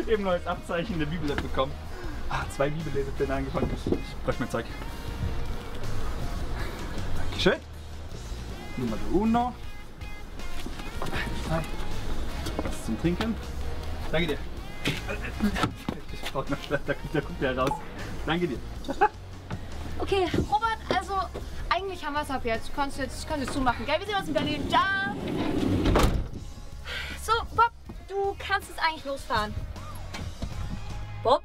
Eben neues Abzeichen der Bibel bekommen. 2 Bibellesepläne angefangen. Ich bräuchte mein Zeug. Dankeschön. Nummer uno. 2. Was zum Trinken. Danke dir. Ich brauche noch Schwester, da kommt der raus. Danke dir. Okay, Robert, also eigentlich haben wir es ab jetzt. Kannst jetzt zumachen, gell? Wir sehen uns in Berlin. Ciao! So, Bob, du kannst jetzt eigentlich losfahren. Bob?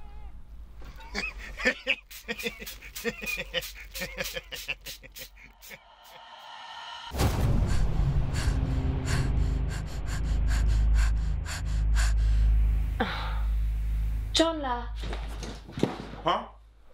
John La. Ha?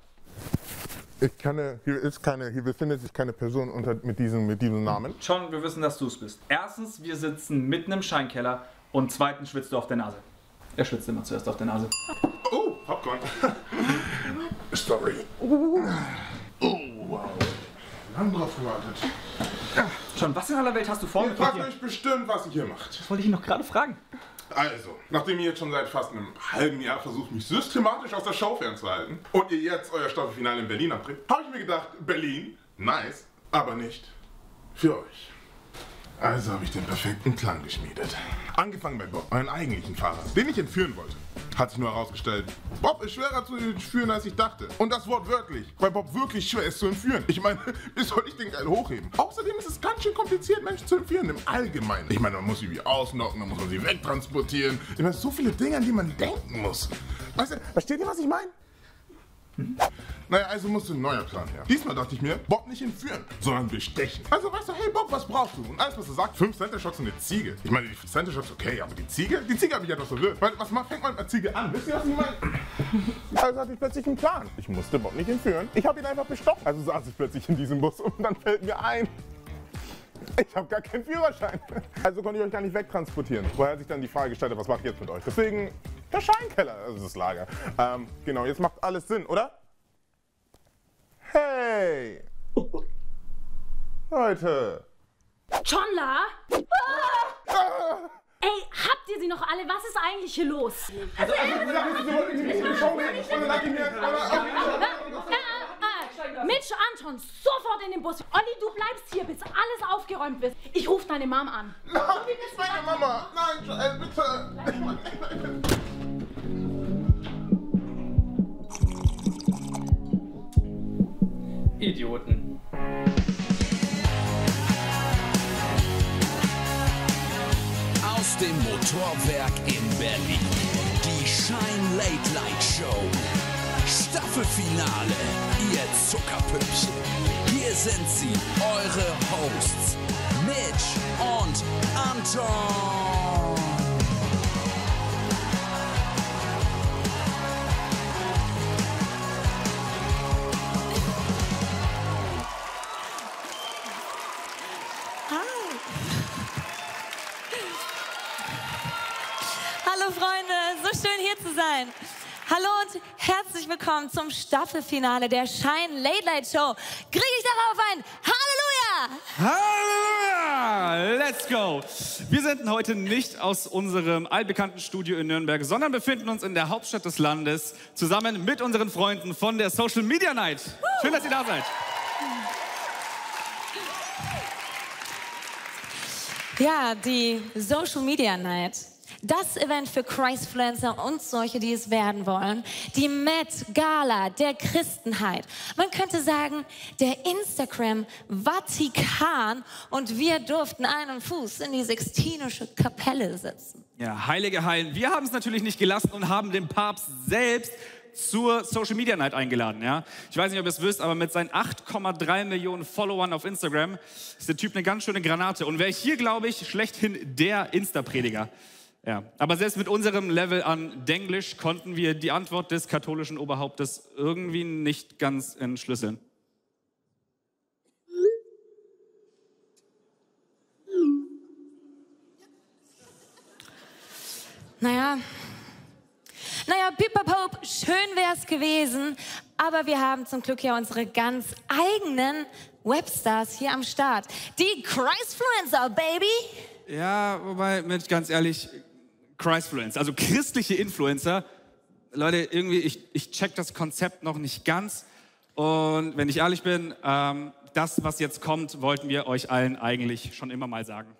Hier befindet sich keine Person mit diesem Namen. John, wir wissen, dass du es bist. Erstens, wir sitzen mitten im Scheinkeller und zweitens schwitzt du auf der Nase. Er schwitzt immer zuerst auf der Nase. Oh, Popcorn. Sorry. Oh, wow. Lang drauf gewartet. John, was in aller Welt hast du vor? Ihr fragt euch bestimmt, was ihr hier macht. Das wollte ich noch gerade fragen. Also, nachdem ihr jetzt schon seit fast einem halben Jahr versucht, mich systematisch aus der Show fernzuhalten und ihr jetzt euer Staffelfinale in Berlin abbricht, habe ich mir gedacht, Berlin, nice, aber nicht für euch. Also habe ich den perfekten Plan geschmiedet. Angefangen bei Bob, euren eigentlichen Fahrer, den ich entführen wollte. Hat sich nur herausgestellt, Bob ist schwerer zu entführen, als ich dachte. Und das wortwörtlich, weil Bob wirklich schwer ist zu entführen. Ich meine, wie soll ich den geil hochheben? Außerdem ist es ganz schön kompliziert, Menschen zu entführen, im Allgemeinen. Ich meine, man muss sie wie ausnocken, dann muss man sie wegtransportieren. Ich meine, so viele Dinge, an die man denken muss. Weißt du, versteht ihr, was ich meine? Naja, also musste ein neuer Plan her. Diesmal dachte ich mir, Bob nicht entführen, sondern bestechen. Also weißt du, hey Bob, was brauchst du? Und alles, was er sagt, 5 Center Shocks und eine Ziege. Ich meine, die Center Shocks, okay, aber die Ziege hat mich etwas verwirrt. Weil, fängt man mit einer Ziege an? Wisst ihr, was ich meine? Also hatte ich plötzlich einen Plan. Ich musste Bob nicht entführen. Ich habe ihn einfach bestochen. Also saß ich plötzlich in diesem Bus und dann fällt mir ein, ich habe gar keinen Führerschein. Also konnte ich euch gar nicht wegtransportieren. Woher sich dann die Frage gestellt hat, was mache ich jetzt mit euch? Deswegen der Scheinkeller, also das Lager. Genau, jetzt macht alles Sinn, oder? Hey! Leute! John La? Ey, habt ihr sie noch alle? Was ist eigentlich hier los? Mitch, Anton, sofort in den Bus. Olli, du bleibst hier, bis alles aufgeräumt wird. Ich rufe deine Mom an. Nein, meine Mama! Nein, Joel, bitte! Idioten. Aus dem Motorwerk in Berlin. Die Shine Late Light Show. Staffelfinale. Ihr Zuckerpüppchen. Hier sind sie, eure Hosts. Mitch und Anton. Hallo Freunde, so schön hier zu sein. Hallo und herzlich willkommen zum Staffelfinale der Shine Late Light Show. Kriege ich darauf ein Halleluja! Halleluja! Let's go! Wir senden heute nicht aus unserem altbekannten Studio in Nürnberg, sondern befinden uns in der Hauptstadt des Landes zusammen mit unseren Freunden von der Social Media Night. Schön, dass ihr da seid. Ja, die Social Media Night. Das Event für Christfluencer und solche, die es werden wollen. Die Met Gala der Christenheit. Man könnte sagen, der Instagram-Vatikan. Und wir durften einen Fuß in die Sixtinische Kapelle setzen. Ja, heilige Hallen. Wir haben es natürlich nicht gelassen und haben den Papst selbst zur Social Media Night eingeladen. Ja? Ich weiß nicht, ob ihr es wisst, aber mit seinen 8,3 Millionen Followern auf Instagram ist der Typ eine ganz schöne Granate. Und wäre hier, glaube ich, schlechthin der Insta-Prediger. Ja, aber selbst mit unserem Level an Denglisch konnten wir die Antwort des katholischen Oberhauptes irgendwie nicht ganz entschlüsseln. Naja, Pipapope, schön wär's gewesen, aber wir haben zum Glück ja unsere ganz eigenen Webstars hier am Start. Die Christfluencer, Baby! Ja, wobei, mit ganz ehrlich, Christfluencer, also christliche Influencer. Leute, irgendwie, ich check das Konzept noch nicht ganz. Und wenn ich ehrlich bin, das, was jetzt kommt, wollten wir euch allen eigentlich schon immer mal sagen.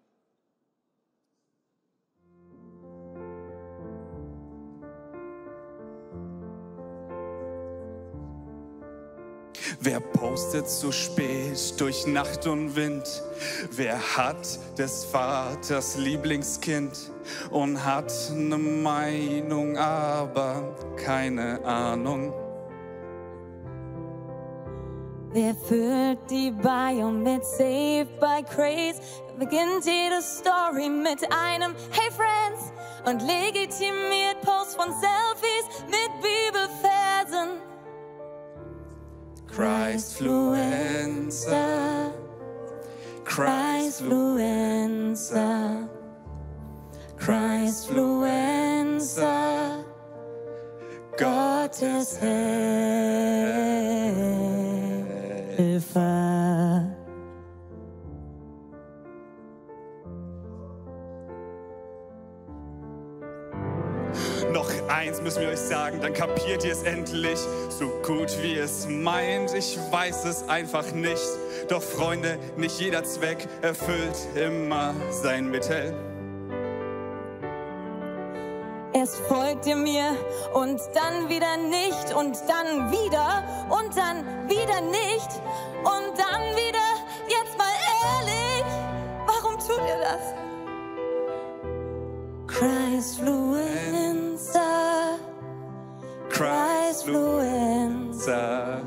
Wer postet so spät durch Nacht und Wind? Wer hat des Vaters Lieblingskind und hat eine Meinung, aber keine Ahnung? Wer füllt die Bio mit Saved by Grace? Beginnt jede Story mit einem Hey Friends und legitimiert Posts von Selfies mit Bibelversen. Christfluencer, Christfluencer, Christfluencer, Gottes Helfer. Noch eins müssen wir euch sagen, dann kapiert ihr es endlich. So gut wie es meint, ich weiß es einfach nicht. Doch Freunde, nicht jeder Zweck erfüllt immer sein Mittel. Erst folgt ihr mir und dann wieder nicht und dann wieder und dann wieder nicht und dann wieder. Jetzt mal ehrlich, warum tut ihr das? Christfluencer, Christfluencer,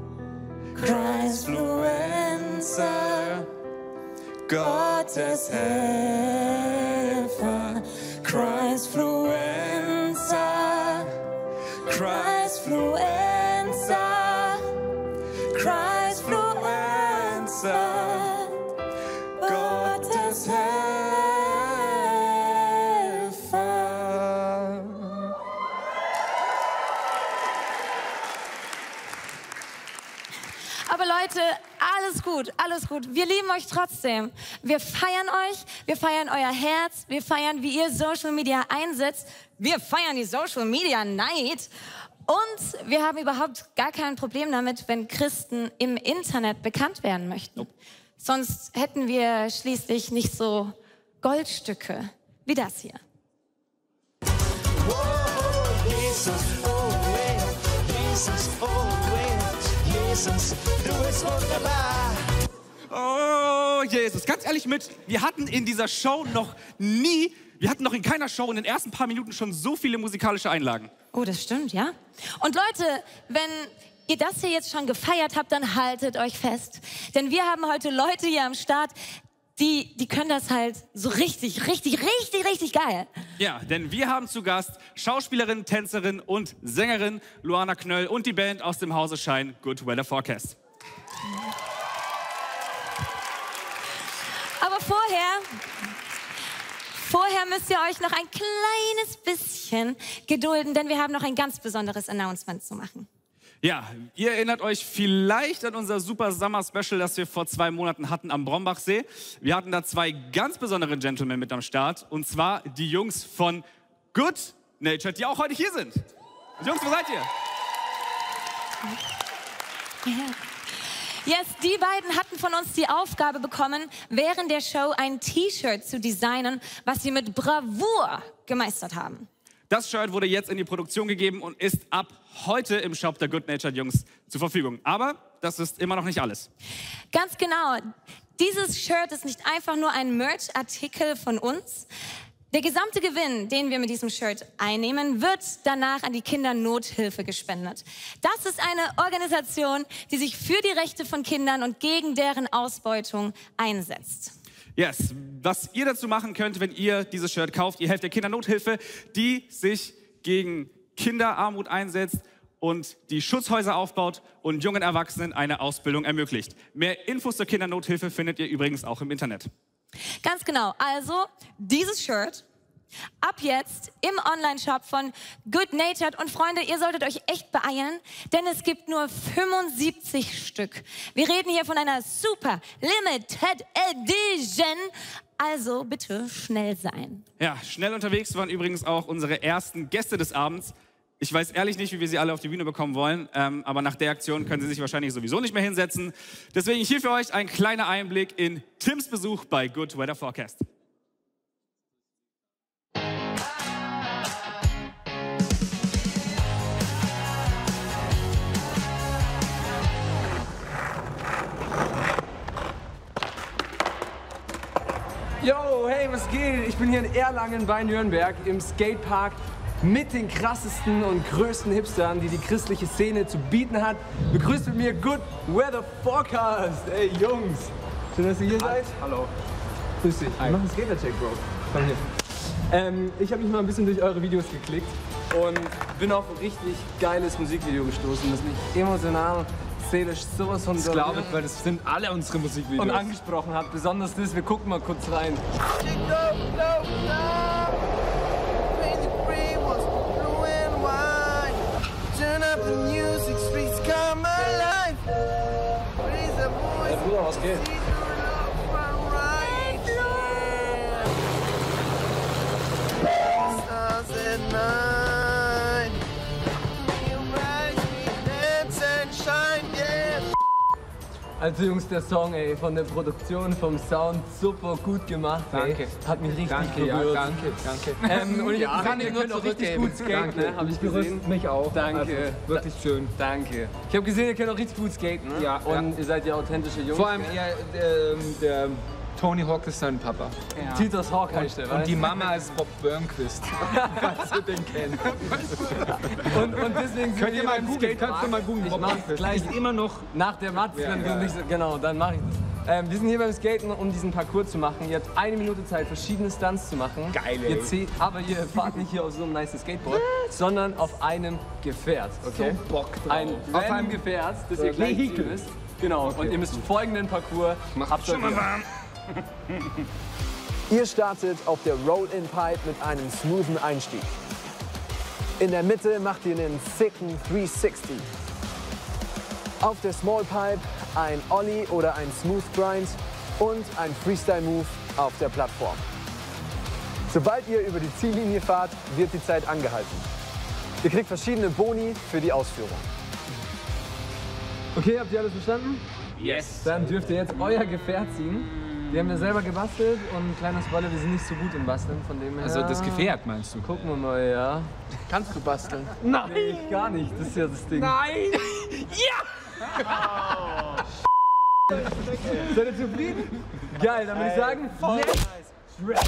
Christfluencer, Gottes Helfer. Christfluencer, Christfluencer, Christfluencer, Gottes Helfer. Aber Leute, alles gut, alles gut. Wir lieben euch trotzdem. Wir feiern euch, wir feiern euer Herz, wir feiern, wie ihr Social Media einsetzt. Wir feiern die Social Media Night. Und wir haben überhaupt gar kein Problem damit, wenn Christen im Internet bekannt werden möchten. Sonst hätten wir schließlich nicht so Goldstücke wie das hier. Jesus, oh yeah, Jesus, oh yeah, Jesus, du bist wunderbar. Oh, Jesus, ganz ehrlich wir hatten in dieser Show noch in keiner Show in den ersten paar Minuten schon so viele musikalische Einlagen. Oh, das stimmt, ja. Und Leute, wenn ihr das hier jetzt schon gefeiert habt, dann haltet euch fest. Denn wir haben heute Leute hier am Start, die können das halt so richtig geil. Ja, denn wir haben zu Gast Schauspielerin, Tänzerin und Sängerin Luana Knöll und die Band aus dem Hause Shine, Good Weather Forecast. Aber vorher müsst ihr euch noch ein kleines bisschen gedulden, denn wir haben noch ein ganz besonderes Announcement zu machen. Ja, ihr erinnert euch vielleicht an unser Super Summer Special, das wir vor 2 Monaten hatten am Brombachsee. Wir hatten da 2 ganz besondere Gentlemen mit am Start, und zwar die Jungs von Good Natured, die auch heute hier sind. Jungs, wo seid ihr? Yes, die beiden hatten von uns die Aufgabe bekommen, während der Show ein T-Shirt zu designen, was sie mit Bravour gemeistert haben. Das Shirt wurde jetzt in die Produktion gegeben und ist ab heute im Shop der Good Natured Jungs zur Verfügung. Aber das ist immer noch nicht alles. Ganz genau. Dieses Shirt ist nicht einfach nur ein Merch-Artikel von uns. Der gesamte Gewinn, den wir mit diesem Shirt einnehmen, wird danach an die Kindernothilfe gespendet. Das ist eine Organisation, die sich für die Rechte von Kindern und gegen deren Ausbeutung einsetzt. Yes, was ihr dazu machen könnt, wenn ihr dieses Shirt kauft, ihr helft der Kindernothilfe, die sich gegen Kinderarmut einsetzt und die Schutzhäuser aufbaut und jungen Erwachsenen eine Ausbildung ermöglicht. Mehr Infos zur Kindernothilfe findet ihr übrigens auch im Internet. Ganz genau. Also, dieses Shirt Ab jetzt im Online-Shop von Good Natured. Und Freunde, ihr solltet euch echt beeilen, denn es gibt nur 75 Stück. Wir reden hier von einer super Limited Edition. Also bitte schnell sein. Ja, schnell unterwegs waren übrigens auch unsere ersten Gäste des Abends. Ich weiß ehrlich nicht, wie wir sie alle auf die Bühne bekommen wollen, aber nach der Aktion können sie sich wahrscheinlich sowieso nicht mehr hinsetzen. Deswegen hier für euch ein kleiner Einblick in Tims Besuch bei Good Weather Forecast. Yo, hey, was geht? Ich bin hier in Erlangen bei Nürnberg im Skatepark mit den krassesten und größten Hipstern, die die christliche Szene zu bieten hat. Begrüßt mit mir Good Weather Forecast. Ey, Jungs. Schön, dass ihr hier seid. Hallo. Grüß dich. Mach einen Skater-Check, Bro. Komm hier. Ich habe mich mal ein bisschen durch eure Videos geklickt und bin auf ein richtig geiles Musikvideo gestoßen, das mich emotional, seelisch sowas von berührt, weil das sind alle unsere Musikvideos. Und angesprochen hat. Besonders das, wir gucken mal kurz rein. Hey Bruder, was geht? Also Jungs, der Song, ey, von der Produktion, vom Sound, super gut gemacht, danke. Ey. Hat mich richtig berührt. Ja, danke. Und ich kann ihr nur richtig gut skaten, ne? Hab ich gesehen. Mich auch. Danke. Also, wirklich schön. Danke. Ich habe gesehen, ihr könnt auch richtig gut skaten, ne? Ja. Und ihr seid ja authentische Jungs. Vor allem der Tony Hawk ist sein Papa. Ja. Titus Hawk heißt der, und die Mama ist Bob Burnquist, falls ihr den kennt. Und deswegen könnt ihr mal googeln, kannst du mal googeln. Ich mach's gleich immer noch nach der Matze, genau, dann mache ich das. Wir sind hier beim Skaten, um diesen Parcours zu machen. Ihr habt 1 Minute Zeit, verschiedene Stunts zu machen. Geil, ey. Aber ihr fahrt nicht hier auf so einem nice Skateboard, sondern auf einem Gefährt, okay? So Bock drauf. Auf einem Gefährt, das ihr gleich ziehen müsst. Genau, okay. Und ihr müsst folgenden Parcours absolvieren. Ihr startet auf der Roll-In-Pipe mit einem smoothen Einstieg. In der Mitte macht ihr einen sicken 360. Auf der Small Pipe ein Ollie oder ein Smooth Grind und ein Freestyle-Move auf der Plattform. Sobald ihr über die Ziellinie fahrt, wird die Zeit angehalten. Ihr kriegt verschiedene Boni für die Ausführung. Okay, habt ihr alles verstanden? Yes. Dann dürft ihr jetzt euer Gefährt ziehen. Wir haben ja selber gebastelt und kleiner Spoiler, wir sind nicht so gut im Basteln, von dem her... Also das Gefährt meinst du? Gucken wir mal, ja. Kannst du basteln? Nein! Nee, gar nicht, das ist ja das Ding. Nein! Ja! Oh. Seid ihr zufrieden? Geil, dann würde ich sagen, voll nice.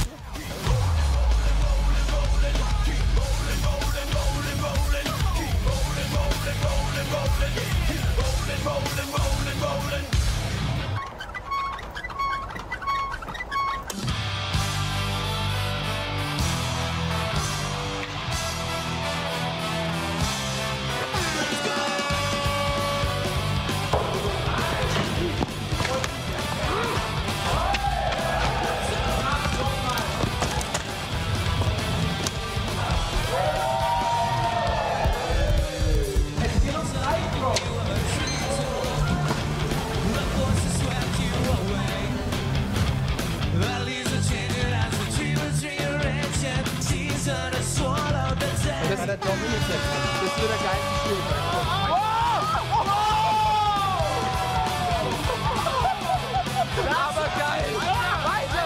Das wird der geilste Spieltag. Aber geil! Weiter,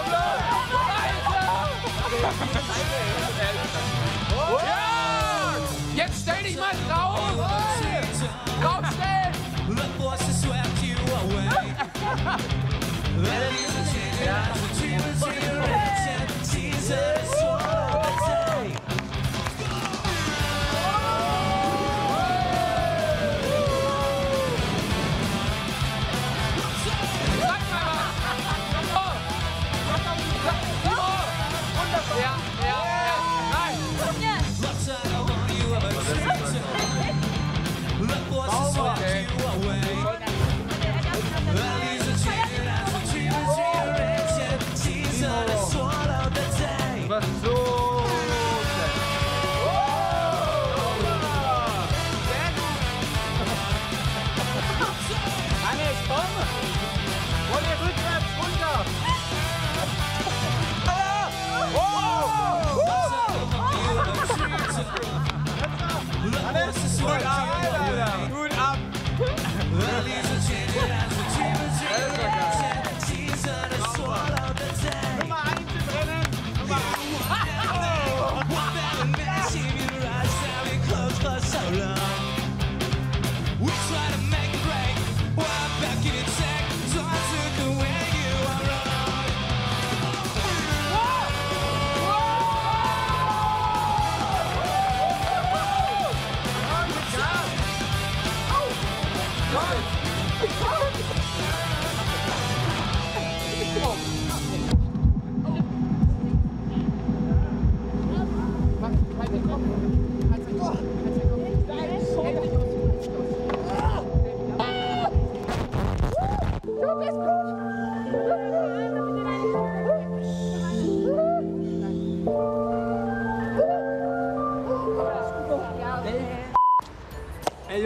Bro! Weiter! Ja! Jetzt stell dich mal drauf! Draufstellen!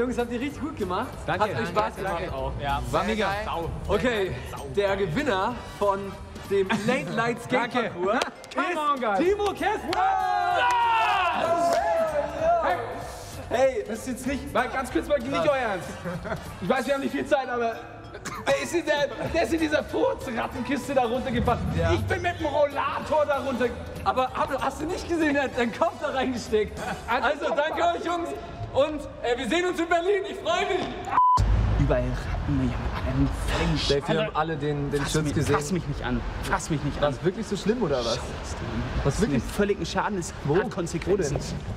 Jungs, habt ihr richtig gut gemacht. Danke. Hat euch Spaß gemacht Danke. auch. Ja, war mega. Okay, der Gewinner von dem Late Light Skate Parcours ist Timo Kessler! Hey, das ist jetzt nicht, mal ganz kurz mal nicht euer Ernst. Ich weiß, wir haben nicht viel Zeit, aber der ist in dieser Furzrattenkiste da runtergefahren. Ja. Ich bin mit dem Rollator da runter. Aber hast du nicht gesehen, er hat deinen Kopf da reingesteckt. Also danke euch Jungs und wir sehen uns in Berlin. Ich freue mich. Überall Ratten, wir Dave, wir haben alle den Schutz gesehen. Fass mich nicht an. Fass mich nicht War an. es wirklich so schlimm oder was? Was wirklich völligen Schaden ist. Hat Konsequenzen.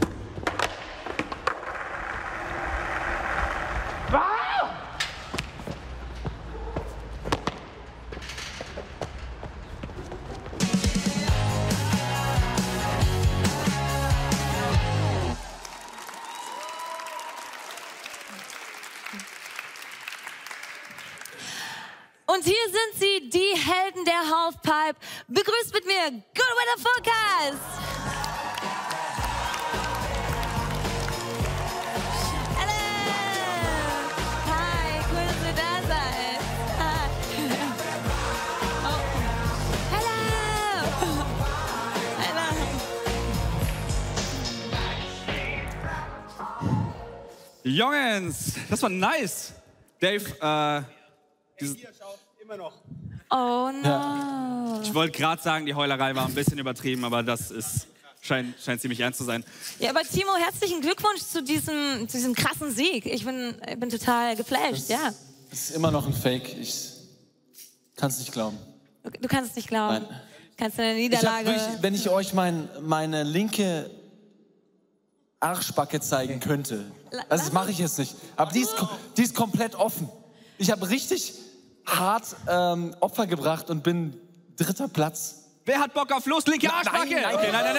Und hier sind sie, die Helden der Halfpipe. Begrüßt mit mir Good Weather Forecast. Hallo. Hi, cool, dass ihr da seid. Hi. Oh. Hallo. Hallo. Jungens, das war nice. Dave, Immer noch. Oh no. ich wollte gerade sagen, die Heulerei war ein bisschen übertrieben, aber das scheint ziemlich ernst zu sein. Ja, aber Timo, herzlichen Glückwunsch zu diesem krassen Sieg. Ich bin total geflasht, ja. Das ist immer noch ein Fake. Ich kann es nicht glauben. Du kannst es nicht glauben. Nein. Kannst du eine Ich Niederlage... wenn ich euch meine linke Arschbacke zeigen könnte, also das mache ich jetzt nicht, aber die ist komplett offen. Ich habe richtig hart Opfer gebracht und bin 3. Platz. Wer hat Bock auf los? Linke Arschbacke! Nein. Okay, nein.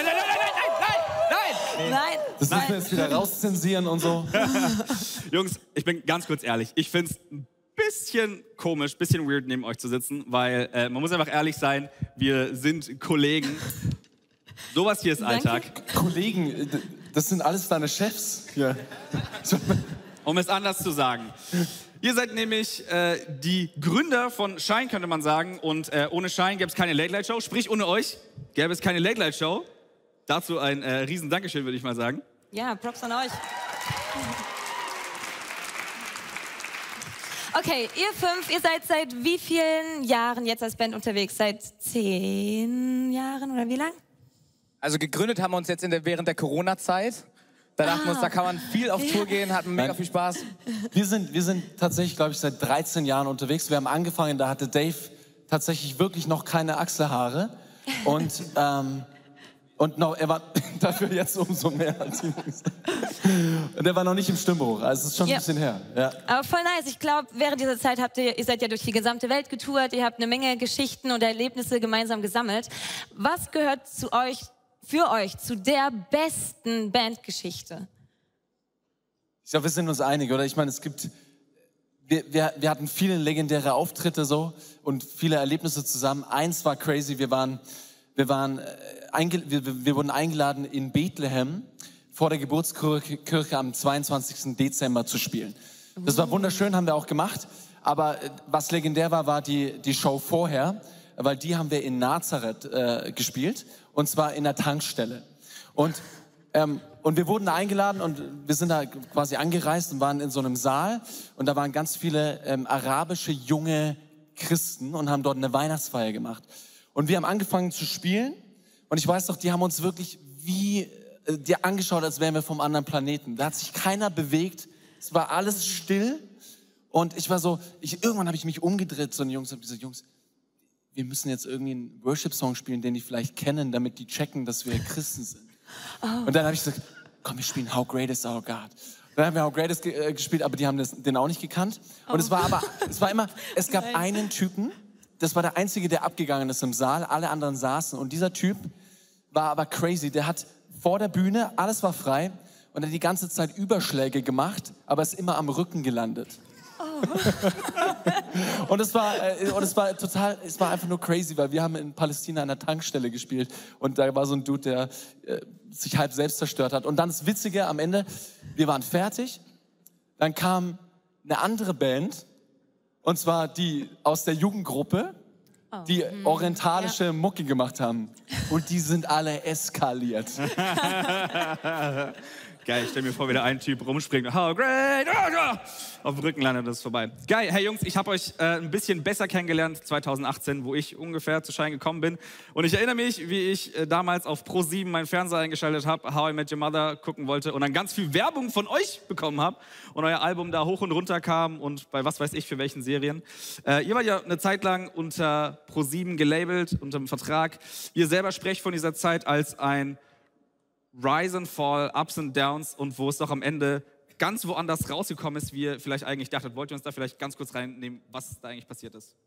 Nein! Das müssen wir jetzt wieder rauszensieren und so. Jungs, ich bin ganz kurz ehrlich. Ich finde es ein bisschen komisch, ein bisschen weird, neben euch zu sitzen, weil man muss einfach ehrlich sein, wir sind Kollegen. Sowas hier ist Alltag. Kollegen, das sind alles deine Chefs. Ja. Um es anders zu sagen. Ihr seid nämlich die Gründer von Shine, könnte man sagen. Und ohne Shine gäbe es keine Late-Light-Show. Sprich, ohne euch gäbe es keine Late-Light-Show. Dazu ein riesen Dankeschön, würde ich mal sagen. Ja, Props an euch. Okay, ihr 5, ihr seid seit wie vielen Jahren jetzt als Band unterwegs? Seit 10 Jahren oder wie lang? Also gegründet haben wir uns jetzt während der Corona-Zeit. Da dachten wir uns, da kann man viel auf Tour gehen, hatten mega viel Spaß. Wir sind tatsächlich, glaube ich, seit 13 Jahren unterwegs. Wir haben angefangen, da hatte Dave tatsächlich wirklich noch keine Achselhaare. Und noch, er war dafür jetzt umso mehr. Und er war noch nicht im Stimmbruch. Also es ist schon ein bisschen her. Ja. Aber voll nice. Ich glaube, während dieser Zeit ihr seid ja durch die gesamte Welt getourt. Ihr habt eine Menge Geschichten und Erlebnisse gemeinsam gesammelt. Was gehört für euch zu der besten Bandgeschichte? Ich glaube, wir sind uns einig, oder? Ich meine, wir hatten viele legendäre Auftritte so und viele Erlebnisse zusammen. Eins war crazy, wir wurden eingeladen in Bethlehem vor der Geburtskirche am 22. Dezember zu spielen. Das war wunderschön, haben wir auch gemacht. Aber was legendär war die Show vorher, weil die haben wir in Nazareth gespielt. Und zwar in der Tankstelle. Und wir wurden eingeladen und wir sind da quasi angereist und waren in so einem Saal. Und da waren ganz viele arabische junge Christen und haben dort eine Weihnachtsfeier gemacht. Und wir haben angefangen zu spielen. Und ich weiß noch, die haben uns wirklich angeschaut, als wären wir vom anderen Planeten. Da hat sich keiner bewegt. Es war alles still. Und ich war so, irgendwann habe ich mich umgedreht zu den Jungs und habe gesagt, Jungs, wir müssen jetzt irgendwie einen Worship-Song spielen, den die vielleicht kennen, damit die checken, dass wir Christen sind. Oh. Und dann habe ich gesagt, komm, wir spielen How Great Is Our God. Dann haben wir How Great Is gespielt, aber die haben den auch nicht gekannt. Und es gab einen Typen, das war der Einzige, der abgegangen ist im Saal, alle anderen saßen. Und dieser Typ war aber crazy, der hat vor der Bühne, alles war frei, und er hat die ganze Zeit Überschläge gemacht, aber ist immer am Rücken gelandet. Und es war einfach nur crazy, weil wir haben in Palästina an der Tankstelle gespielt und da war so ein Dude, der sich halb selbst zerstört hat. Und dann das Witzige am Ende, wir waren fertig Dann kam eine andere Band, und zwar die aus der Jugendgruppe, die orientalische Mucke gemacht haben. Und die sind alle eskaliert. Geil, ich stell mir vor, wie der ein Typ rumspringt. How great! Auf dem Rücken landet, das ist vorbei. Geil, hey Jungs, ich habe euch ein bisschen besser kennengelernt 2018, wo ich ungefähr zu Shine gekommen bin. Und ich erinnere mich, wie ich damals auf Pro7 meinen Fernseher eingeschaltet habe, How I Met Your Mother gucken wollte und dann ganz viel Werbung von euch bekommen habe und euer Album da hoch und runter kam und bei was weiß ich für welchen Serien. Ihr wart ja eine Zeit lang unter Pro7 gelabelt, unter dem Vertrag. Ihr selber sprecht von dieser Zeit als ein Rise and Fall, Ups and Downs und wo es doch am Ende ganz woanders rausgekommen ist, wie ihr vielleicht eigentlich dachtet. Wollt ihr uns da vielleicht ganz kurz reinnehmen, was da eigentlich passiert ist?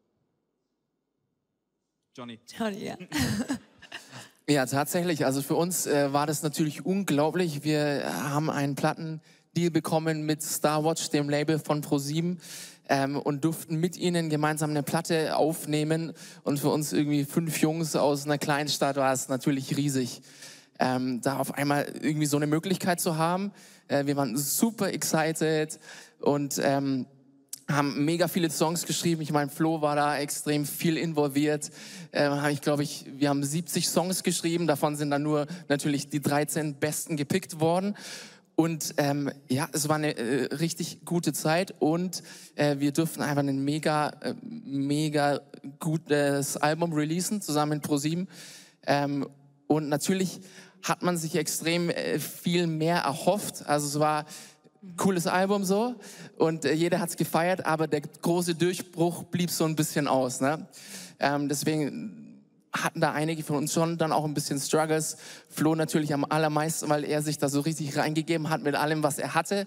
Johnny, ja. Ja, tatsächlich. Also für uns war das natürlich unglaublich. Wir haben einen Plattendeal bekommen mit Starwatch, dem Label von Pro7. Und durften mit ihnen gemeinsam eine Platte aufnehmen. Und für uns irgendwie 5 Jungs aus einer kleinen Stadt war es natürlich riesig. Da auf einmal irgendwie so eine Möglichkeit zu haben. Wir waren super excited und haben mega viele Songs geschrieben. Ich meine, Flo war da extrem viel involviert. Wir haben 70 Songs geschrieben. Davon sind dann nur natürlich die 13 besten gepickt worden. Und ja, es war eine richtig gute Zeit und wir durften einfach ein mega gutes Album releasen, zusammen mit Pro7. Und natürlich hat man sich extrem viel mehr erhofft. Also es war ein cooles Album so und jeder hat es gefeiert, aber der große Durchbruch blieb so ein bisschen aus. Ne? Deswegen hatten da einige von uns schon dann auch ein bisschen Struggles. Flo natürlich am allermeisten, weil er sich da so richtig reingegeben hat mit allem, was er hatte.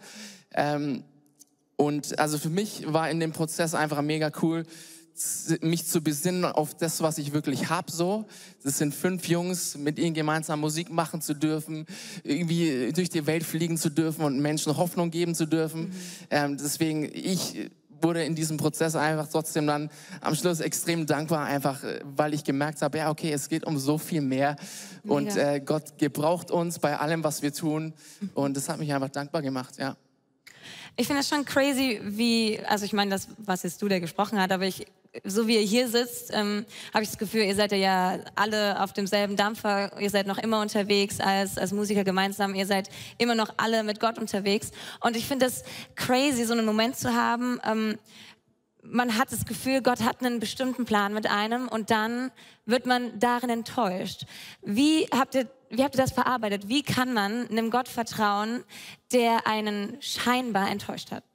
Und also für mich war in dem Prozess einfach mega cool, mich zu besinnen auf das, was ich wirklich habe, so. Das sind 5 Jungs, mit ihnen gemeinsam Musik machen zu dürfen, irgendwie durch die Welt fliegen zu dürfen und Menschen Hoffnung geben zu dürfen. Deswegen, ich wurde in diesem Prozess einfach trotzdem dann am Schluss extrem dankbar, einfach, weil ich gemerkt habe, ja, okay, es geht um so viel mehr und Gott gebraucht uns bei allem, was wir tun und das hat mich einfach dankbar gemacht, ja. Ich finde das schon crazy, also ich meine, das, was jetzt du, der gesprochen hat, aber so wie ihr hier sitzt, habe ich das Gefühl, ihr seid ja alle auf demselben Dampfer, ihr seid noch immer unterwegs als Musiker gemeinsam, ihr seid immer noch alle mit Gott unterwegs. Und ich finde das crazy, so einen Moment zu haben, man hat das Gefühl, Gott hat einen bestimmten Plan mit einem und dann wird man darin enttäuscht. Wie habt ihr das verarbeitet? Wie kann man einem Gott vertrauen, der einen scheinbar enttäuscht hat?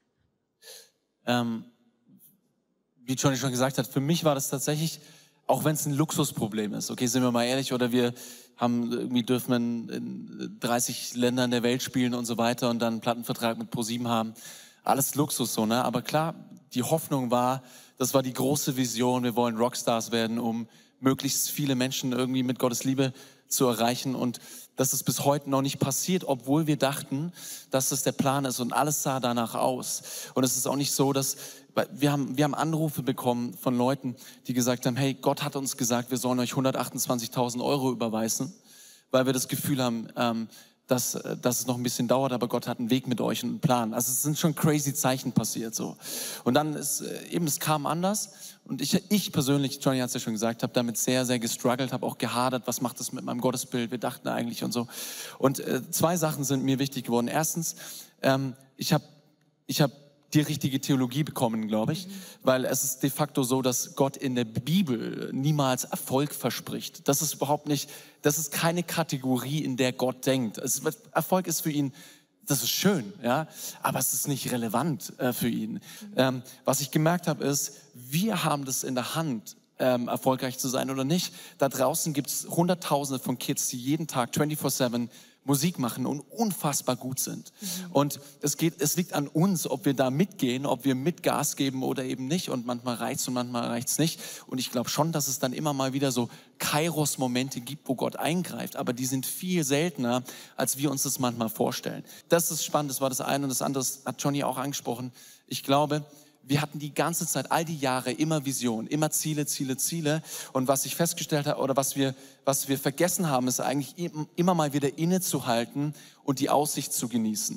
Wie Johnny schon gesagt hat, für mich war das tatsächlich, auch wenn es ein Luxusproblem ist, okay, sind wir mal ehrlich, oder wir dürfen in 30 Ländern der Welt spielen und so weiter und dann einen Plattenvertrag mit Pro7 haben. Alles Luxus so, ne? Aber klar, die Hoffnung war, das war die große Vision, wir wollen Rockstars werden, um möglichst viele Menschen irgendwie mit Gottes Liebe zu erreichen und das ist bis heute noch nicht passiert, obwohl wir dachten, dass das der Plan ist und alles sah danach aus. Und es ist auch nicht so, dass wir haben Anrufe bekommen von Leuten, die gesagt haben, hey, Gott hat uns gesagt, wir sollen euch 128.000 € überweisen, weil wir das Gefühl haben, dass es noch ein bisschen dauert, aber Gott hat einen Weg mit euch und einen Plan. Also es sind schon crazy Zeichen passiert so. Und dann ist es kam anders und ich persönlich, Johnny hat es ja schon gesagt, habe damit sehr, sehr gestruggelt, habe auch gehadert, was macht das mit meinem Gottesbild, wir dachten eigentlich und so. Und 2 Sachen sind mir wichtig geworden. Erstens, ich hab die richtige Theologie bekommen, glaube ich, weil es ist de facto so, dass Gott in der Bibel niemals Erfolg verspricht. Das ist überhaupt nicht, das ist keine Kategorie, in der Gott denkt. Erfolg ist für ihn, das ist schön, ja, aber es ist nicht relevant für ihn. Was ich gemerkt habe, ist, wir haben das in der Hand, erfolgreich zu sein oder nicht. Da draußen gibt es Hunderttausende von Kids, die jeden Tag 24/7 Musik machen und unfassbar gut sind. Und es liegt an uns, ob wir da mitgehen, ob wir mit Gas geben oder eben nicht. Und manchmal reicht's und manchmal reicht's nicht. Und ich glaube schon, dass es dann immer mal wieder so Kairos-Momente gibt, wo Gott eingreift. Aber die sind viel seltener, als wir uns das manchmal vorstellen. Das ist spannend, das war das eine. Und das andere hat Johnny auch angesprochen. Ich glaube, wir hatten die ganze Zeit, all die Jahre, immer Vision, immer Ziele. Und was ich festgestellt habe oder was wir vergessen haben, ist eigentlich immer mal wieder innezuhalten und die Aussicht zu genießen.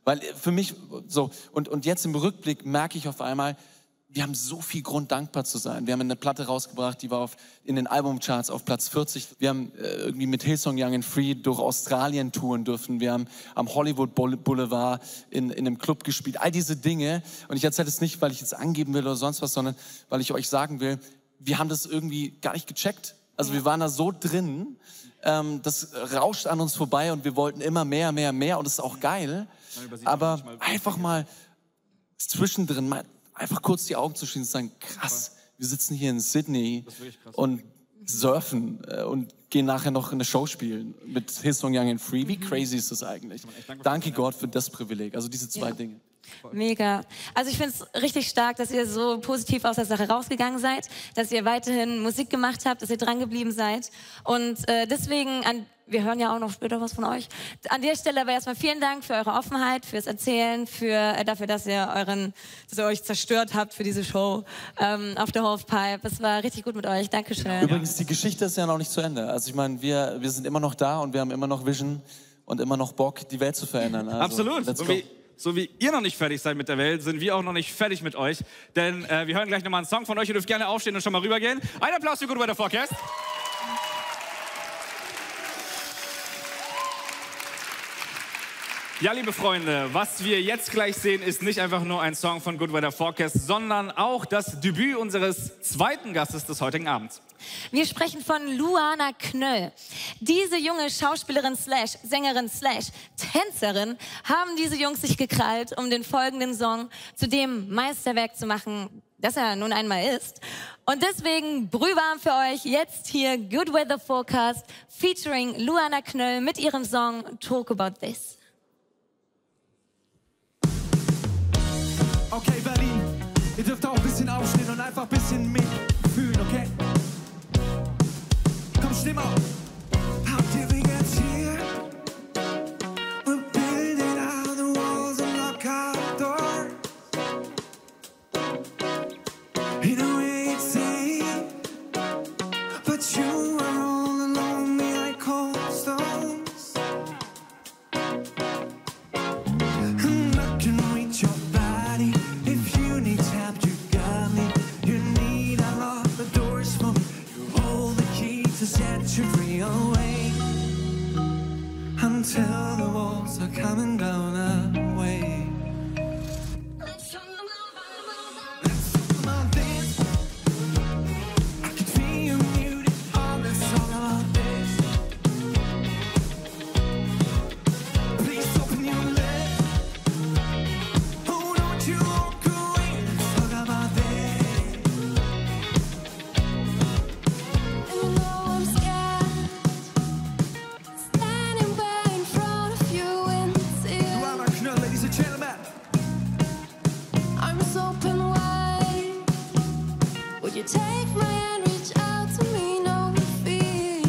Weil für mich so, und jetzt im Rückblick merke ich auf einmal, wir haben so viel Grund, dankbar zu sein. Wir haben eine Platte rausgebracht, die war in den Albumcharts auf Platz 40. Wir haben irgendwie mit Hillsong Young and Free durch Australien touren dürfen. Wir haben am Hollywood Boulevard in einem Club gespielt. All diese Dinge. Und ich erzähle das nicht, weil ich jetzt angeben will oder sonst was, sondern weil ich euch sagen will, wir haben das irgendwie gar nicht gecheckt. Also wir waren da so drin, das rauscht an uns vorbei und wir wollten immer mehr und das ist auch geil. Aber einfach mal zwischendrin mal einfach kurz die Augen zu schließen und zu sagen, krass, wir sitzen hier in Sydney und surfen und gehen nachher noch eine Show spielen mit Hillsong Young and Free. Wie crazy ist das eigentlich? Danke Gott für das Privileg. Also diese zwei Dinge. Mega. Also ich finde es richtig stark, dass ihr so positiv aus der Sache rausgegangen seid, dass ihr weiterhin Musik gemacht habt, dass ihr dran geblieben seid. Und deswegen, wir hören ja auch noch später was von euch. An der Stelle aber erstmal vielen Dank für eure Offenheit, fürs Erzählen, dafür, dass ihr euch zerstört habt für diese Show auf der Halfpipe. Es war richtig gut mit euch. Dankeschön. Übrigens, die Geschichte ist ja noch nicht zu Ende. Also ich meine, wir sind immer noch da und wir haben immer noch Vision und immer noch Bock, die Welt zu verändern. Also, absolut. So wie ihr noch nicht fertig seid mit der Welt, sind wir auch noch nicht fertig mit euch. Denn wir hören gleich nochmal einen Song von euch. Ihr dürft gerne aufstehen und schon mal rübergehen. Ein Applaus für Good Weather Forecast. Ja, liebe Freunde, was wir jetzt gleich sehen, ist nicht einfach nur ein Song von Good Weather Forecast, sondern auch das Debüt unseres zweiten Gastes des heutigen Abends. Wir sprechen von Luana Knöll. Diese junge Schauspielerin / Sängerin / Tänzerin haben diese Jungs sich gekrallt, um den folgenden Song zu dem Meisterwerk zu machen, das er nun einmal ist. Und deswegen brühwarm für euch jetzt hier Good Weather Forecast featuring Luana Knöll mit ihrem Song Talk About This. Okay, Berlin, ihr dürft auch ein bisschen aufstehen und einfach ein bisschen mitfühlen, okay? Komm, stimm auf. Habt ihr wie jetzt hier? We're building out the walls and lock our doors. You know it's safe, but you are all alone, me like cold stones. I can reach your body. If you need help, you got me. You need unlock the doors for me. You hold the key to set you free away. Until the walls are coming down away. Let's talk about this. I can feel you muted. Oh, let's talk about this. Please open your lips. Oh, don't you walk away. Let's talk about this. And you know I'm scared, standing way in front of you in tears. Luana Knöll, ladies and gentlemen. Arms open wide. Would you take my hand, reach out to me, no fear?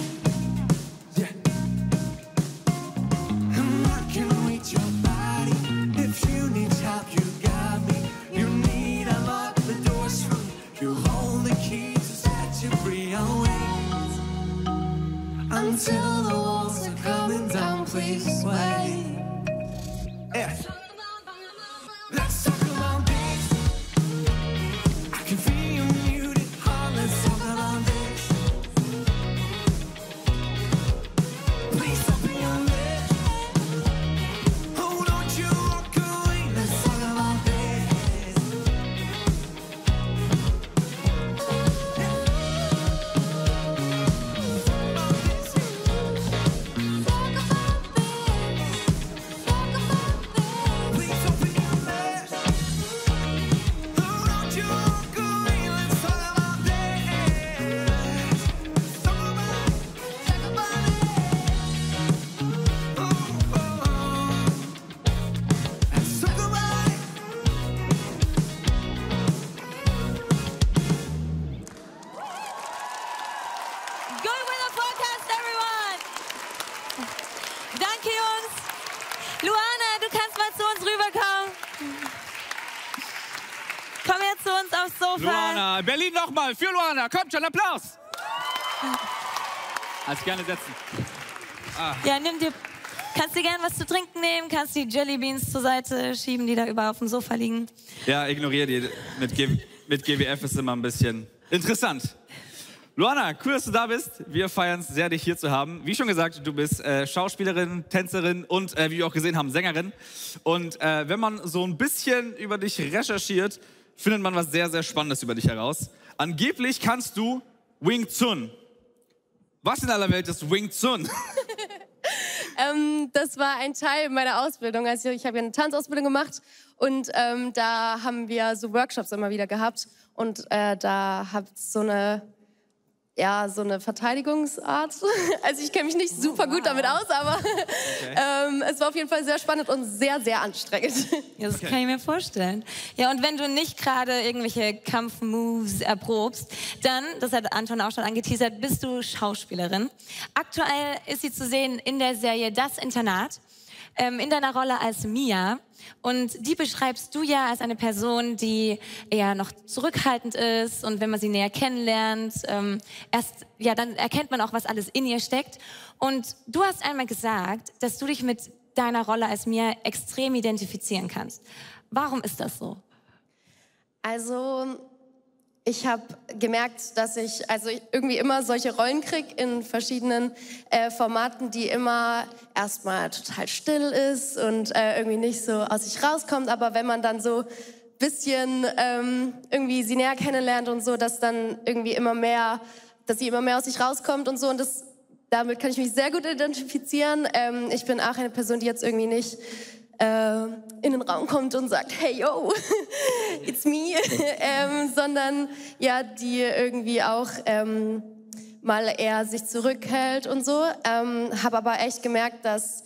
And I can reach your body. If you need help, you got me. You need unlock the doors for me. You hold the key to set you free. I'll wait until the walls are coming down. Please wait. Yeah. Let's talk about this. I can feel you muted. Oh, let's talk about this. Please open your lips. Oh, don't you walk away. Let's talk about this. Please open your lips. Oh, don't you walk away. Let's talk about this. Talk about it. Let's talk about it. Good Weather Forecast, everyone! Danke, Jungs. Luana, du kannst mal zu uns rüberkommen. Komm jetzt zu uns aufs Sofa. Luana, Berlin nochmal für Luana. Kommt schon, Applaus. Also gerne setzen. Ja, nimm dir Kannst dir gerne was zu trinken nehmen, kannst die Jellybeans zur Seite schieben, die da überall auf dem Sofa liegen. Ja, ignoriere die. Mit GWF ist immer ein bisschen interessant. Luana, cool, dass du da bist. Wir feiern es sehr, dich hier zu haben. Wie schon gesagt, du bist Schauspielerin, Tänzerin und, wie wir auch gesehen haben, Sängerin. Und wenn man so ein bisschen über dich recherchiert, findet man was sehr, sehr Spannendes über dich heraus. Angeblich kannst du Wing Chun. Was in aller Welt ist Wing Chun? Das war ein Teil meiner Ausbildung. Also ich habe ja eine Tanzausbildung gemacht und da haben wir so Workshops immer wieder gehabt. Und da habe ich so eine Verteidigungsart. Also ich kenne mich nicht super gut damit aus, aber es war auf jeden Fall sehr spannend und sehr, sehr anstrengend. Ja, das kann ich mir vorstellen. Ja, und wenn du nicht gerade irgendwelche Kampfmoves erprobst, dann, das hat Anton auch schon angeteasert, bist du Schauspielerin. Aktuell ist sie zu sehen in der Serie Das Internat, in deiner Rolle als Mia. Und die beschreibst du ja als eine Person, die eher noch zurückhaltend ist und wenn man sie näher kennenlernt, dann erkennt man auch, was alles in ihr steckt. Und du hast einmal gesagt, dass du dich mit deiner Rolle als Mia extrem identifizieren kannst. Warum ist das so? Also ich habe gemerkt, dass ich irgendwie immer solche Rollen kriege in verschiedenen Formaten, die immer erstmal total still ist und irgendwie nicht so aus sich rauskommt. Aber wenn man dann so ein bisschen irgendwie sie näher kennenlernt und so, dass dann irgendwie dass sie immer mehr aus sich rauskommt und so. Und damit kann ich mich sehr gut identifizieren. Ich bin auch eine Person, die jetzt irgendwie nicht in den Raum kommt und sagt, hey, yo, it's me, sondern ja, die irgendwie auch mal eher sich zurückhält und so. Habe aber echt gemerkt, dass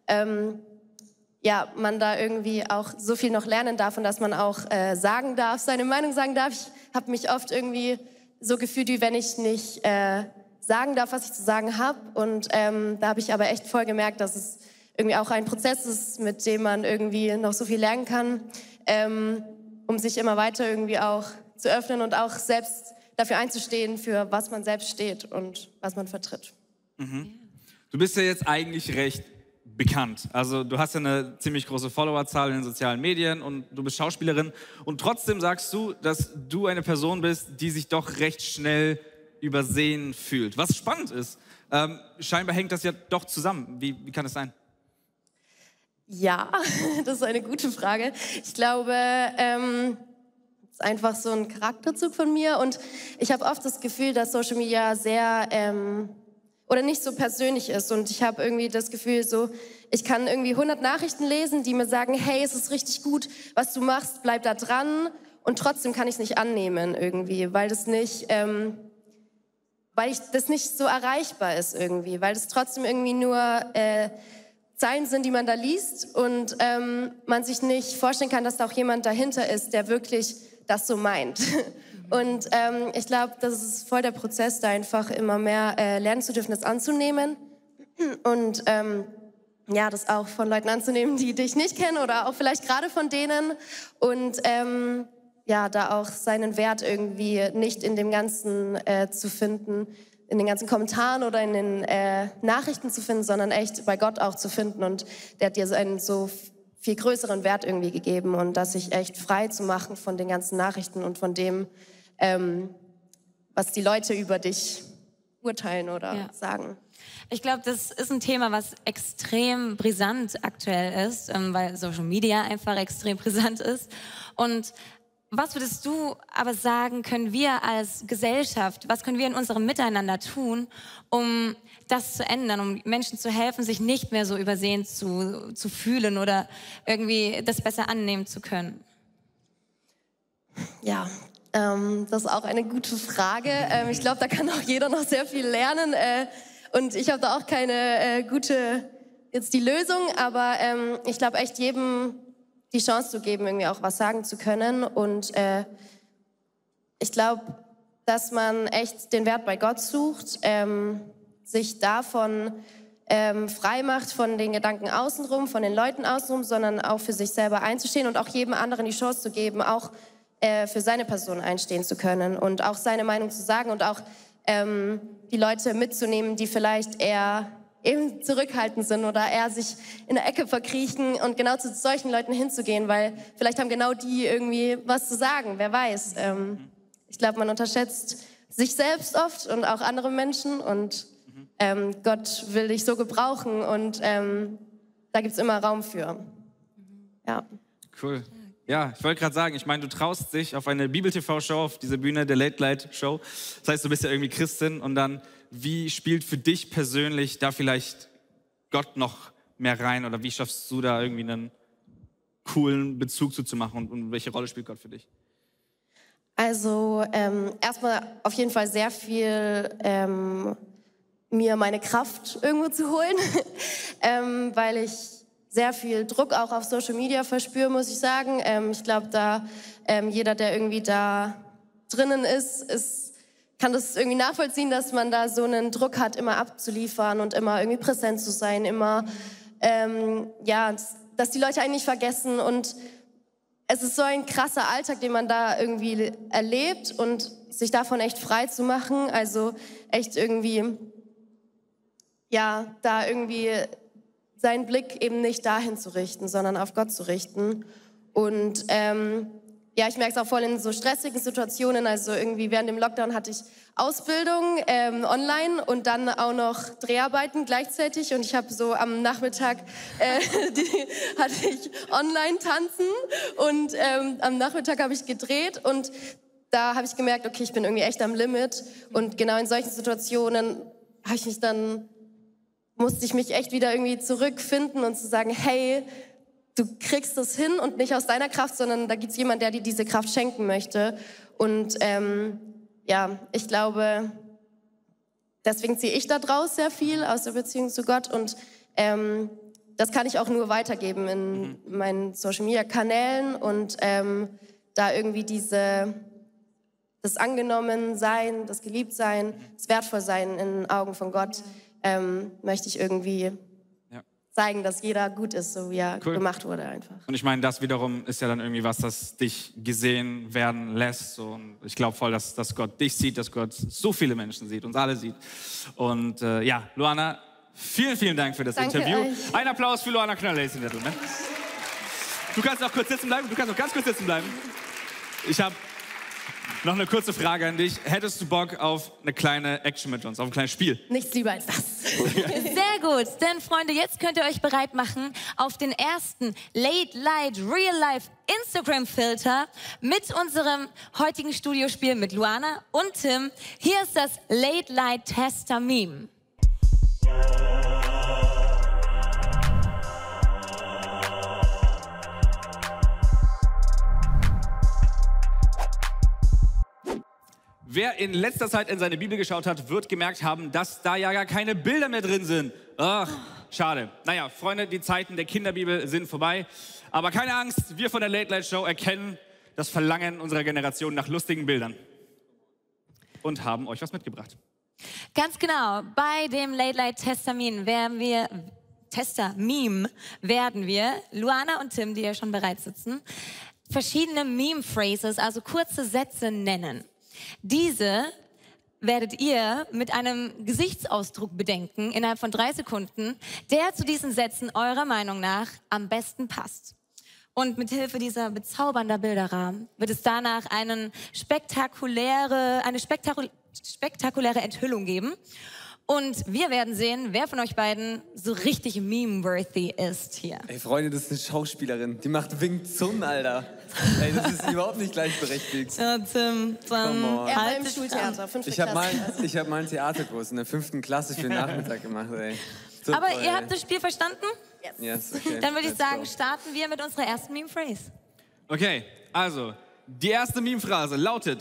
man da irgendwie auch so viel noch lernen darf und dass man auch sagen darf, seine Meinung sagen darf. Ich habe mich oft irgendwie so gefühlt, wie wenn ich nicht sagen darf, was ich zu sagen habe. Und da habe ich aber echt voll gemerkt, dass es irgendwie auch ein Prozess ist, mit dem man irgendwie noch so viel lernen kann, um sich immer weiter irgendwie auch zu öffnen und auch selbst dafür einzustehen, für was man selbst steht und was man vertritt. Mhm. Du bist ja jetzt eigentlich recht bekannt. Also du hast ja eine ziemlich große Followerzahl in den sozialen Medien und du bist Schauspielerin. Und trotzdem sagst du, dass du eine Person bist, die sich doch recht schnell übersehen fühlt. Was spannend ist. Scheinbar hängt das ja doch zusammen. Wie kann das sein? Ja, das ist eine gute Frage. Ich glaube, das ist einfach so ein Charakterzug von mir und ich habe oft das Gefühl, dass Social Media sehr oder nicht so persönlich ist und ich habe irgendwie das Gefühl, so ich kann irgendwie 100 Nachrichten lesen, die mir sagen, hey, es ist richtig gut, was du machst, bleib da dran und trotzdem kann ich es nicht annehmen irgendwie, weil das nicht so erreichbar ist irgendwie, weil das trotzdem irgendwie nur Zeilen sind, die man da liest und man sich nicht vorstellen kann, dass da auch jemand dahinter ist, der wirklich das so meint. Und ich glaube, das ist voll der Prozess, da einfach immer mehr lernen zu dürfen, das anzunehmen und das auch von Leuten anzunehmen, die dich nicht kennen oder auch vielleicht gerade von denen und da auch seinen Wert irgendwie nicht in dem Ganzen zu finden, in den ganzen Kommentaren oder in den Nachrichten zu finden, sondern echt bei Gott auch zu finden. Und der hat dir einen so viel größeren Wert irgendwie gegeben und das sich echt frei zu machen von den ganzen Nachrichten und von dem, was die Leute über dich urteilen oder sagen. Ich glaube, das ist ein Thema, was extrem brisant aktuell ist, weil Social Media einfach extrem brisant ist. Und was würdest du aber sagen, können wir als Gesellschaft, was können wir in unserem Miteinander tun, um das zu ändern, um Menschen zu helfen, sich nicht mehr so übersehen zu fühlen oder irgendwie das besser annehmen zu können? Ja, das ist auch eine gute Frage. Ich glaube, da kann auch jeder noch sehr viel lernen. Und ich habe da auch keine gute, jetzt die Lösung, aber ich glaube echt jedem die Chance zu geben, irgendwie auch was sagen zu können. Und ich glaube, dass man echt den Wert bei Gott sucht, sich davon frei macht von den Gedanken außenrum, von den Leuten außenrum, sondern auch für sich selber einzustehen und auch jedem anderen die Chance zu geben, auch für seine Person einstehen zu können und auch seine Meinung zu sagen und auch die Leute mitzunehmen, die vielleicht eher eben zurückhaltend sind oder eher sich in der Ecke verkriechen und genau zu solchen Leuten hinzugehen, weil vielleicht haben genau die irgendwie was zu sagen, wer weiß. Ich glaube, man unterschätzt sich selbst oft und auch andere Menschen und Gott will dich so gebrauchen und da gibt es immer Raum für. Ja. Cool. Ja, ich wollte gerade sagen, ich meine, du traust dich auf eine Bibel-TV-Show, auf diese Bühne der Late-Light-Show. Das heißt, du bist ja irgendwie Christin und dann, wie spielt für dich persönlich da vielleicht Gott noch mehr rein oder wie schaffst du da irgendwie einen coolen Bezug zu machen und welche Rolle spielt Gott für dich? Also erstmal auf jeden Fall sehr viel mir meine Kraft irgendwo zu holen, weil ich sehr viel Druck auch auf Social Media verspüre, muss ich sagen. Ich glaube, da jeder, der irgendwie da drinnen ist, kann das irgendwie nachvollziehen, dass man da so einen Druck hat, immer abzuliefern und immer irgendwie präsent zu sein, immer, ja, dass die Leute einen nicht vergessen und es ist so ein krasser Alltag, den man da irgendwie erlebt und sich davon echt frei zu machen, also echt irgendwie, ja, da irgendwie seinen Blick eben nicht dahin zu richten, sondern auf Gott zu richten. Und ja, ich merke es auch voll in so stressigen Situationen. Also irgendwie während dem Lockdown hatte ich Ausbildung online und dann auch noch Dreharbeiten gleichzeitig. Und ich habe so am Nachmittag hatte ich online tanzen und am Nachmittag habe ich gedreht und da habe ich gemerkt, okay, ich bin irgendwie echt am Limit. Und genau in solchen Situationen habe ich mich dann musste ich mich echt wieder irgendwie zurückfinden und zu sagen, hey, du kriegst das hin und nicht aus deiner Kraft, sondern da gibt es jemanden, der dir diese Kraft schenken möchte. Und ja, ich glaube, deswegen ziehe ich da draus sehr viel aus der Beziehung zu Gott und das kann ich auch nur weitergeben in meinen Social-Media-Kanälen und da irgendwie das Angenommensein, das Geliebtsein, das Wertvollsein in den Augen von Gott möchte ich irgendwie zeigen, dass jeder gut ist, so wie er gemacht wurde einfach. Und ich meine, das wiederum ist ja dann irgendwie was, das dich gesehen werden lässt. So. Und ich glaube voll, dass Gott dich sieht, dass Gott so viele Menschen sieht, uns alle sieht. Und ja, Luana, vielen, vielen Dank für das Interview. Euch. Ein Applaus für Luana Knöll, Ladies and Gentlemen. Du kannst auch kurz sitzen bleiben, du kannst auch ganz kurz sitzen bleiben. Ich habe noch eine kurze Frage an dich. Hättest du Bock auf eine kleine Action mit uns, auf ein kleines Spiel? Nichts lieber als das. Sehr gut, denn Freunde, jetzt könnt ihr euch bereit machen auf den ersten Late Light Real Life Instagram Filter mit unserem heutigen Studiospiel mit Luana und Tim. Hier ist das Late Light Tester Meme. Wer in letzter Zeit in seine Bibel geschaut hat, wird gemerkt haben, dass da ja gar keine Bilder mehr drin sind. Ach, schade. Naja, Freunde, die Zeiten der Kinderbibel sind vorbei. Aber keine Angst, wir von der Late Light Show erkennen das Verlangen unserer Generation nach lustigen Bildern. Und haben euch was mitgebracht. Ganz genau, bei dem Late Light Tester Meme werden wir, Luana und Tim, die ja schon bereit sitzen, verschiedene Meme-Phrases, also kurze Sätze nennen. Diese werdet ihr mit einem Gesichtsausdruck bedenken, innerhalb von 3 Sekunden, der zu diesen Sätzen eurer Meinung nach am besten passt. Und mit Hilfe dieser bezaubernden Bilderrahmen wird es danach eine spektakuläre Enthüllung geben. Und wir werden sehen, wer von euch beiden so richtig meme-worthy ist hier. Ey, Freunde, das ist eine Schauspielerin. Die macht Wing Chun, Alter. Ey, das ist überhaupt nicht gleichberechtigt. Ja, Tim, dann Er war im Schultheater, 5. Ich habe meinen Theaterkurs in der 5. Klasse für den Nachmittag gemacht, ey. Super, aber ihr habt das Spiel verstanden? Yes, okay. Dann würde ich sagen, starten wir mit unserer ersten Meme-Phrase. Okay, also, die erste Meme-Phrase lautet: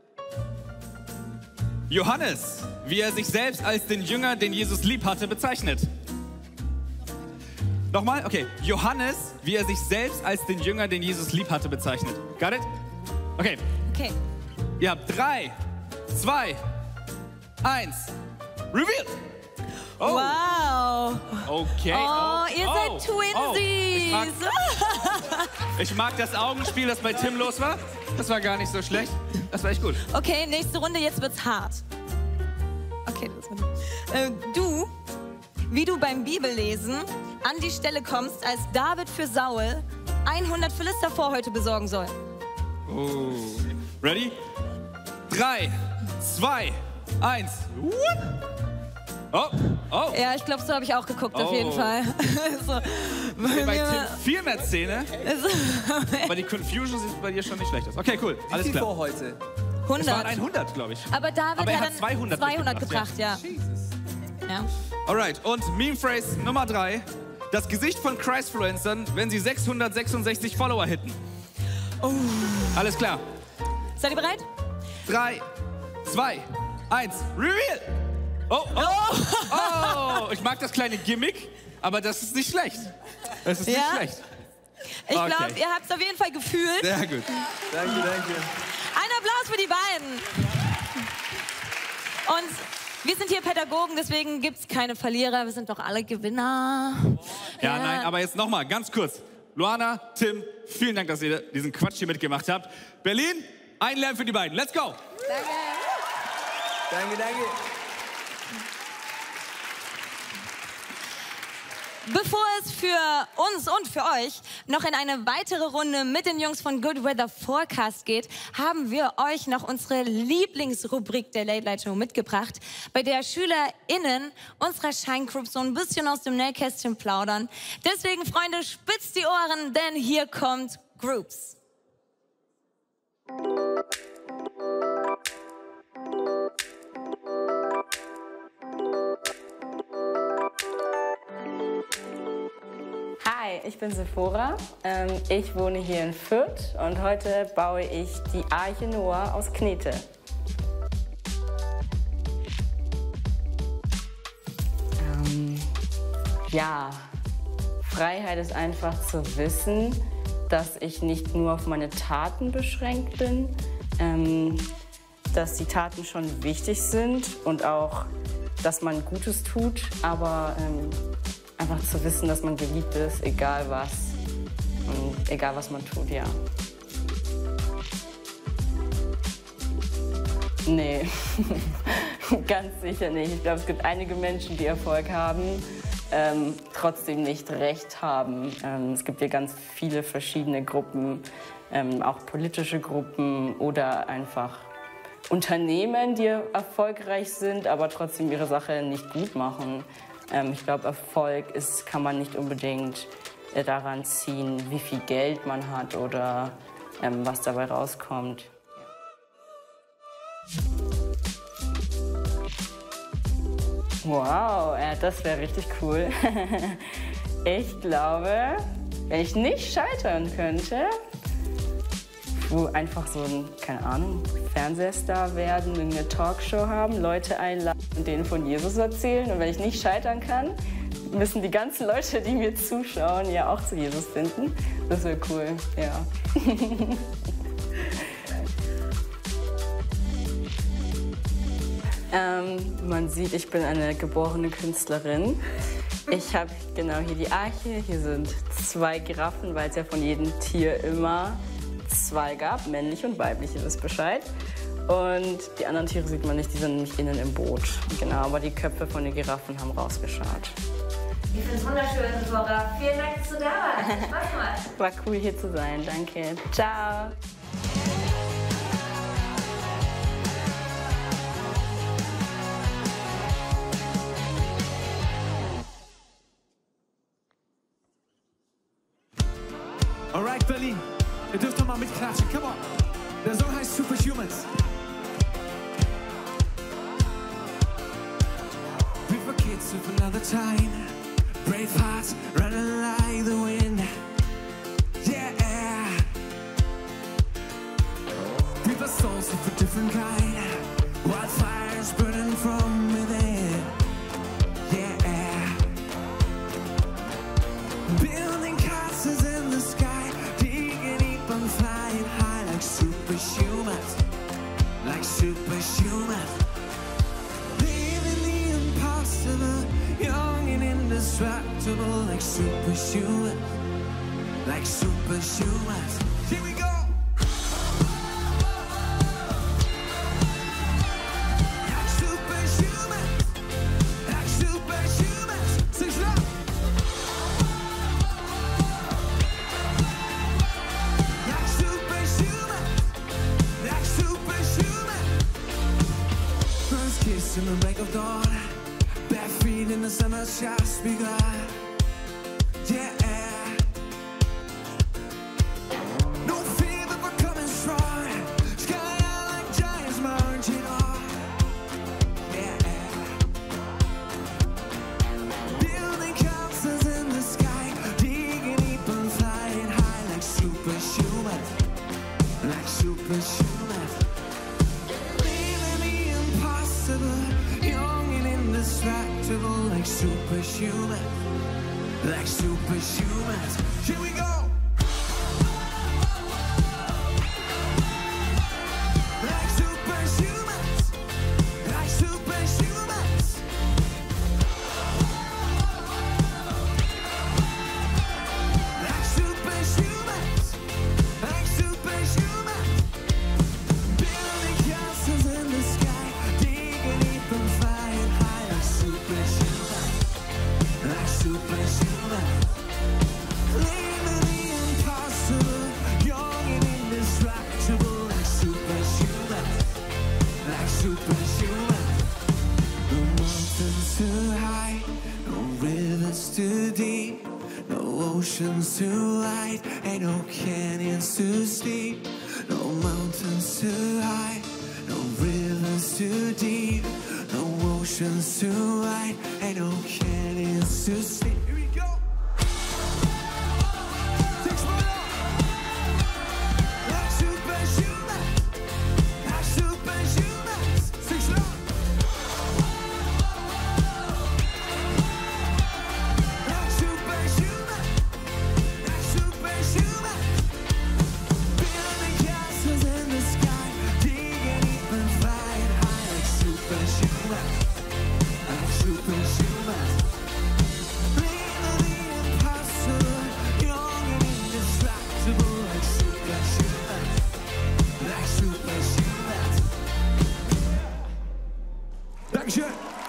Johannes, wie er sich selbst als den Jünger, den Jesus lieb hatte, bezeichnet. Nochmal? Okay. Johannes, wie er sich selbst als den Jünger, den Jesus lieb hatte, bezeichnet. Got it? Okay. Okay. Ihr habt 3, 2, 1. Reveal! Oh. Wow. Okay. Oh, ihr seid Twinsies. Ich mag das Augenspiel, das bei Tim los war. Das war gar nicht so schlecht. Das war echt gut. Okay, nächste Runde, jetzt wird's hart. Okay, das war du wie du beim Bibellesen an die Stelle kommst, als David für Saul 100 Philistervorhäute besorgen soll. Oh. Ready? 3, 2, 1. Oh, oh. Ja, ich glaube, so habe ich auch geguckt, auf jeden Fall. So, Bei Tim viel mehr Zähne. Aber die Confusion sieht bei dir schon nicht schlecht aus. Okay, cool. Alles klar. Vorhäute? 100. Es waren 100, glaube ich. Aber David Aber er hat hat dann 200 gebracht, ja. Ja. Alright, und Meme Phrase Nummer 3. Das Gesicht von Christfluencern, wenn sie 666 Follower hitten. Oh. Alles klar. Seid ihr bereit? 3, 2, 1, Reveal! Oh, oh, oh! Ich mag das kleine Gimmick, aber das ist nicht schlecht. Das ist nicht schlecht. Ich Okay. glaube, ihr habt es auf jeden Fall gefühlt. Sehr gut. Danke, danke. Ein Applaus für die beiden. Und wir sind hier Pädagogen, deswegen gibt es keine Verlierer. Wir sind doch alle Gewinner. Ja, nein, aber jetzt nochmal, ganz kurz. Luana, Tim, vielen Dank, dass ihr diesen Quatsch hier mitgemacht habt. Berlin, ein Lärm für die beiden. Let's go! Danke, danke. Bevor es für uns und für euch noch in eine weitere Runde mit den Jungs von Good Weather Forecast geht, haben wir euch noch unsere Lieblingsrubrik der Late Light Show mitgebracht, bei der SchülerInnen unserer Shine Group so ein bisschen aus dem Nähkästchen plaudern. Deswegen, Freunde, spitzt die Ohren, denn hier kommt Groups. Hi, ich bin Sephora. Ich wohne hier in Fürth und heute baue ich die Arche Noah aus Knete. Ja, Freiheit ist einfach zu wissen, dass ich nicht nur auf meine Taten beschränkt bin, dass die Taten schon wichtig sind und auch, dass man Gutes tut, aber einfach zu wissen, dass man geliebt ist, egal was und egal was man tut, ja. Nee, ganz sicher nicht. Ich glaube, es gibt einige Menschen, die Erfolg haben, trotzdem nicht Recht haben. Es gibt hier ganz viele verschiedene Gruppen, auch politische Gruppen oder einfach Unternehmen, die erfolgreich sind, aber trotzdem ihre Sache nicht gut machen. Ich glaube, Erfolg kann man nicht unbedingt daran ziehen, wie viel Geld man hat oder was dabei rauskommt. Wow, das wäre richtig cool. Ich glaube, wenn ich nicht scheitern könnte, einfach so ein, keine Ahnung, Fernsehstar werden, eine Talkshow haben, Leute einladen und denen von Jesus erzählen. Und wenn ich nicht scheitern kann, müssen die ganzen Leute, die mir zuschauen, ja auch zu Jesus finden. Das wäre cool, ja. Man sieht, ich bin eine geborene Künstlerin. Ich habe genau hier die Arche. Hier sind 2 Giraffen, weil es ja von jedem Tier immer 2 gab, männlich und weiblich, ihr wisst Bescheid. Und die anderen Tiere sieht man nicht, die sind nämlich innen im Boot. Genau, aber die Köpfe von den Giraffen haben rausgeschaut. Ich finde es wunderschön, Sephora. Vielen Dank, dass du da warst. Spaß gemacht. War cool hier zu sein, danke. Ciao. Alright, Berlin, ihr dürft doch mal mitklatschen, come on. Der Song heißt Superhumans. We were kids of another time, brave hearts running like the wind. Yeah, we were souls of a different kind, wildfires burning from within. Yeah, building castles in the sky, digging deep and flying high like superhumans, like superhumans. Living the impossible, young and indestructible, like superhumans, like superhumans. Here we go. Like superhumans, like superhumans. just begun. Yeah. No fear that we're coming strong. Sky high like giants marching on. Yeah. Building castles in the sky, digging deep and flying high like superhuman. Like superhuman. Living the impossible, young and indestructible, like superhuman. Like superhumans. Here we go. Like superhumans. Like superhumans. Like superhumans. Like superhumans. Building castles in the sky, digging deep and flying high like superhumans. Like superhuman. Living the impossible, young and indestructible, like superhuman. Like superhuman. No mountains too high, no rivers too deep, no oceans too wide, ain't no canyons too steep. No mountains too high, no rivers too deep, no oceans too wide, ain't no canyons too steep. Here we go. Like superhuman, like superhumans. Sing slow. Like superhuman, like superhuman. Building castles in the sky, digging deep and flying high like superhuman. Like superhuman. Living the impossible, young and indestructible, like superhuman. Like superhuman. Dankeschön.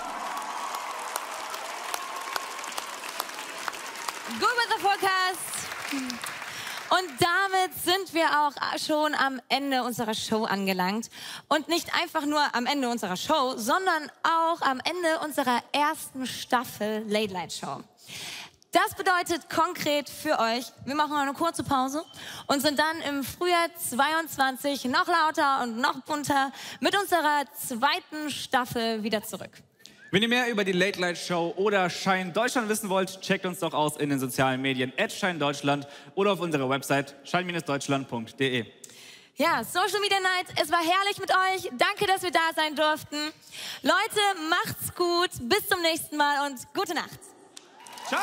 Good with the Forecast. Und damit sind wir auch schon am Ende unserer Show angelangt. Und nicht einfach nur am Ende unserer Show, sondern auch am Ende unserer ersten Staffel Late Light Show. Das bedeutet konkret für euch, wir machen eine kurze Pause und sind dann im Frühjahr 22 noch lauter und noch bunter mit unserer zweiten Staffel wieder zurück. Wenn ihr mehr über die Late Light Show oder Shine Deutschland wissen wollt, checkt uns doch aus in den sozialen Medien @ShineDeutschland oder auf unserer Website shine-deutschland.de. Ja, Social Media Night, es war herrlich mit euch. Danke, dass wir da sein durften. Leute, macht's gut. Bis zum nächsten Mal und gute Nacht. Ciao.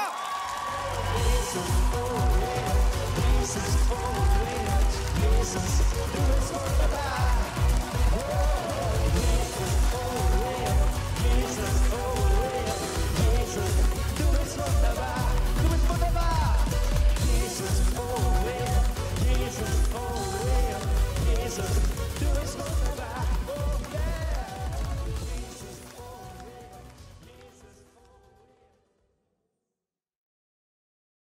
Jesus,